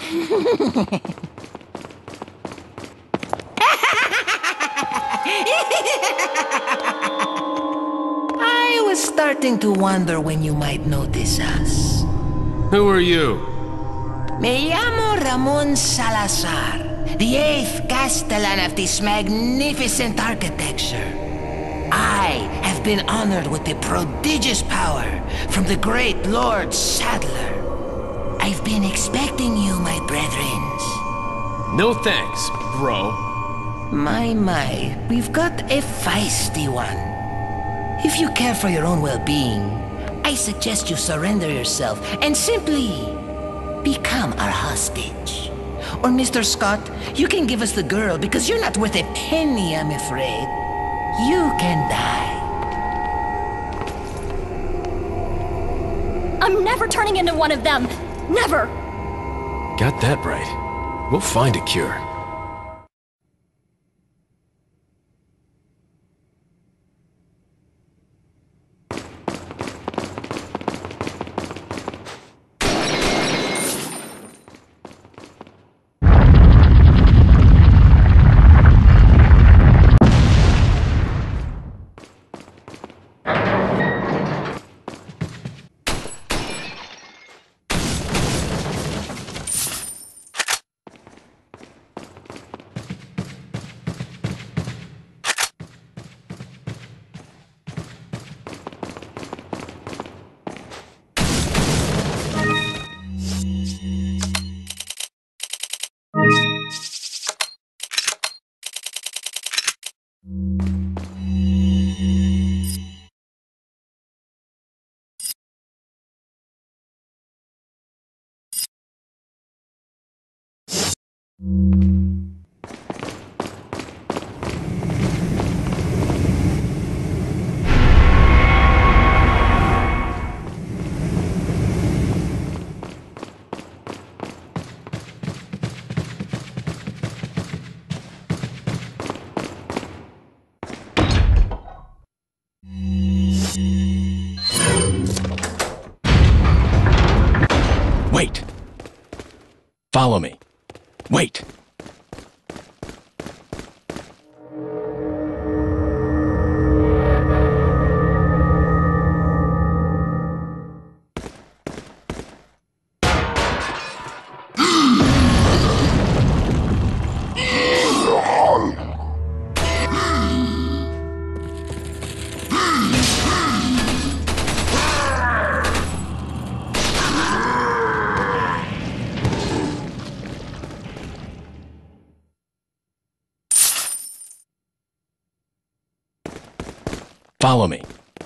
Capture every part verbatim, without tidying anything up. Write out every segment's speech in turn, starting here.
I was starting to wonder when you might notice us. Who are you? Me llamo Ramon Salazar, the eighth Castellan of this magnificent architecture. I have been honored with the prodigious power from the great Lord Sadler. I've been expecting you, my brethrens. No thanks, bro. My, my, we've got a feisty one. If you care for your own well-being, I suggest you surrender yourself and simply become our hostage. Or Mister Scott, you can give us the girl because you're not worth a penny, I'm afraid. You can die. I'm never turning into one of them. Never. Got that right. We'll find a cure. Wait! Follow me. Wait! Follow me.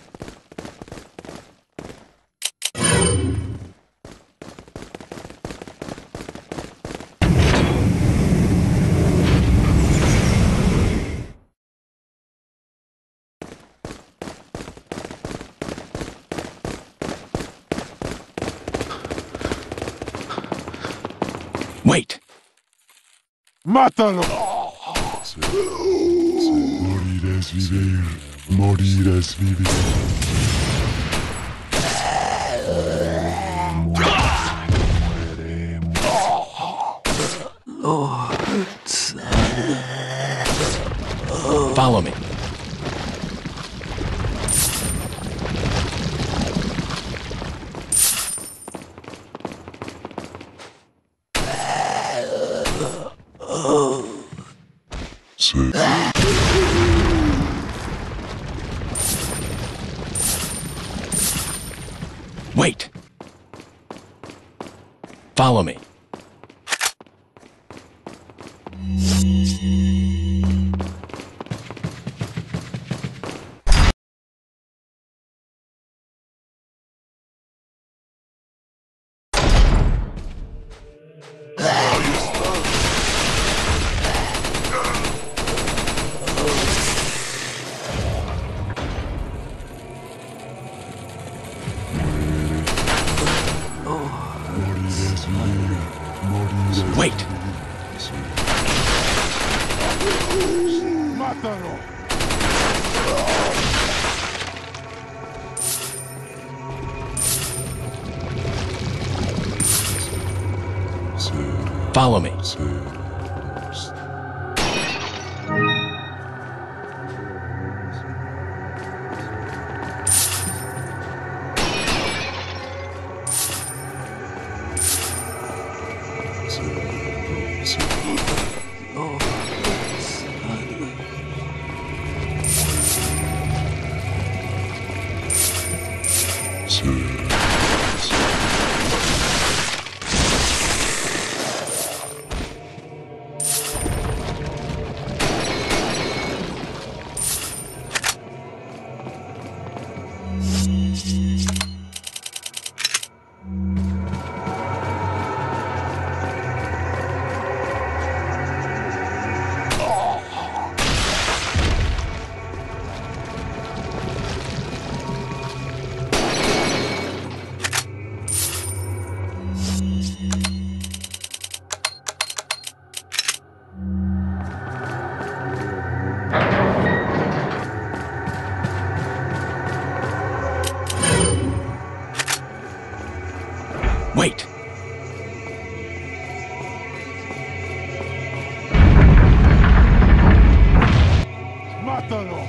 Wait. ¡Mátalo! Morir es vivir. Morir es vivir. Follow me. Sí. Wait. Follow me. Wait! ¡Mátalo! Sí. Follow me. Wait! ¡Mátalo!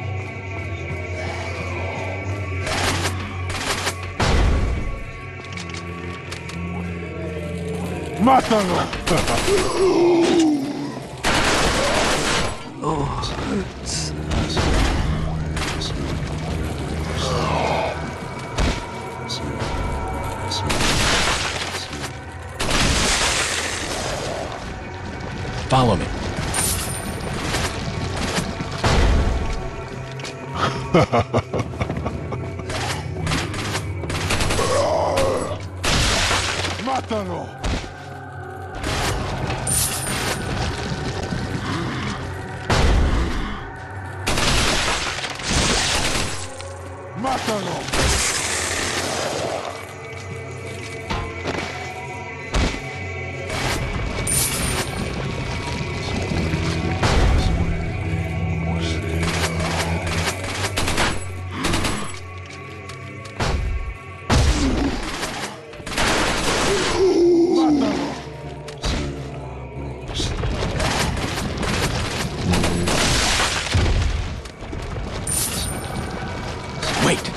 ¡Mátalo! Follow me. ¡Mátalo! ¡Mátalo! Wait!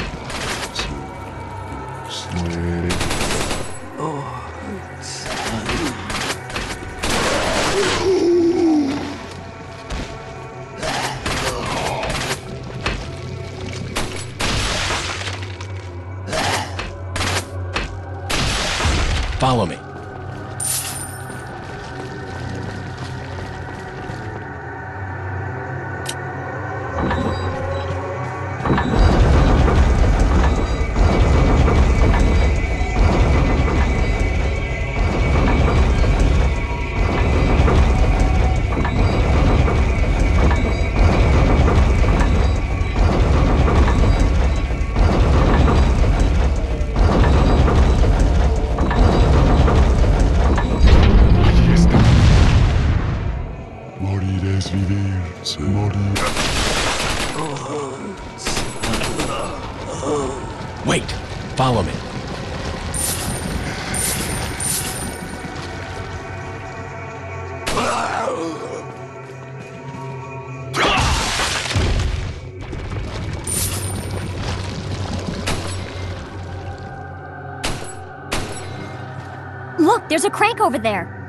Follow me. Morir es vivir, morir. Wait! Follow me. Look, there's a crank over there.